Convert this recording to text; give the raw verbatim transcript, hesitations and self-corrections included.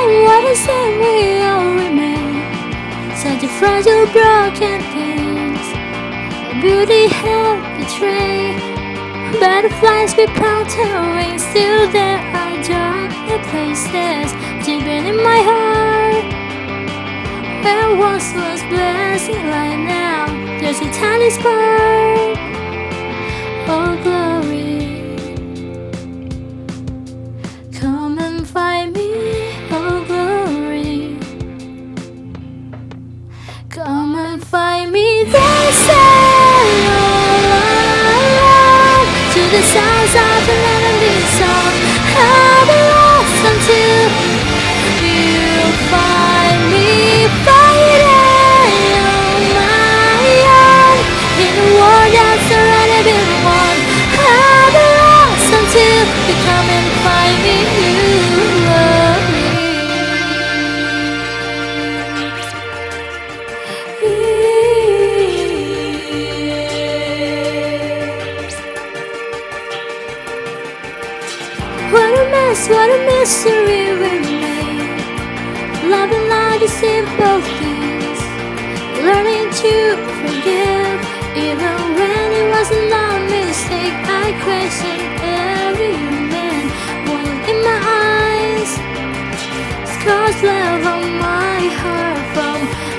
what I say we all remain. Such a fragile, broken things. A beauty held betrayed. Butterflies with powder wings. Still there are darker places deep in my heart. Where once was blessing, right now there's a tiny spark. Oh glory, come and find me. Oh glory, come and find me. Dancing all alone to the sounds of a melody song. I'll be lost until you find me, fighting on my own in a world that's already been won. I'll be lost until you come and find me. You love me. What a mess, what a mystery we made. Loving like the simple things. Learning to forgive, even when it wasn't our mistake. I questioned every man, one in my eyes. Scars left on my heart from